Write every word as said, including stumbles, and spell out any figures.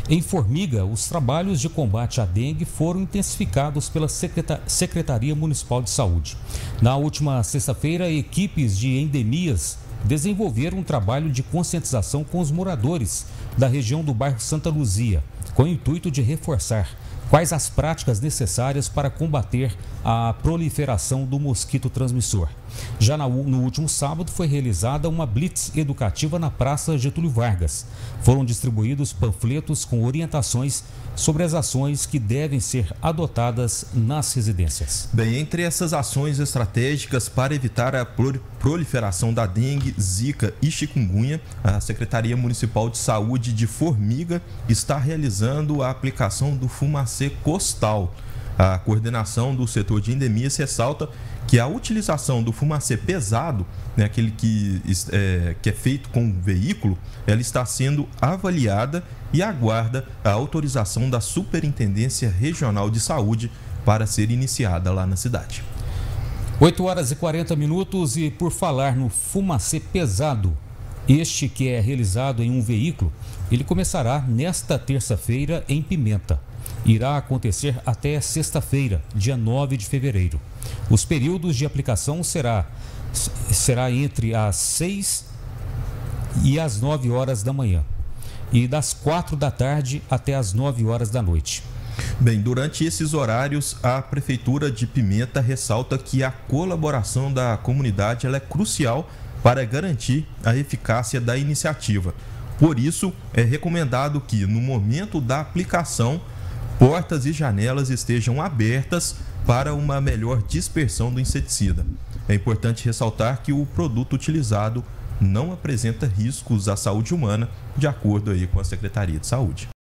Em Formiga, os trabalhos de combate à dengue foram intensificados pela Secretaria Municipal de Saúde. Na última sexta-feira, equipes de endemias desenvolveram um trabalho de conscientização com os moradores da região do bairro Santa Luzia, com o intuito de reforçar quais as práticas necessárias para combater a proliferação do mosquito transmissor. Já no último sábado foi realizada uma blitz educativa na Praça Getúlio Vargas. Foram distribuídos panfletos com orientações sobre as ações que devem ser adotadas nas residências. Bem, entre essas ações estratégicas para evitar a proliferação da dengue, zika e chikungunya, a Secretaria Municipal de Saúde de Formiga está realizando a aplicação do fumacê costal. A coordenação do setor de endemias ressalta que a utilização do fumacê pesado, né, aquele que é, que é feito com o veículo, ela está sendo avaliada e aguarda a autorização da Superintendência Regional de Saúde para ser iniciada lá na cidade. oito horas e quarenta minutos e por falar no fumacê pesado, este que é realizado em um veículo, ele começará nesta terça-feira em Pimenta. Irá acontecer até sexta-feira, dia nove de fevereiro. Os períodos de aplicação será, será entre as seis e as nove horas da manhã e das quatro da tarde até as nove horas da noite. Bem, durante esses horários, a Prefeitura de Pimenta ressalta que a colaboração da comunidade ela é crucial para garantir a eficácia da iniciativa. Por isso, é recomendado que, no momento da aplicação, portas e janelas estejam abertas para uma melhor dispersão do inseticida. É importante ressaltar que o produto utilizado não apresenta riscos à saúde humana, de acordo aí com a Secretaria de Saúde.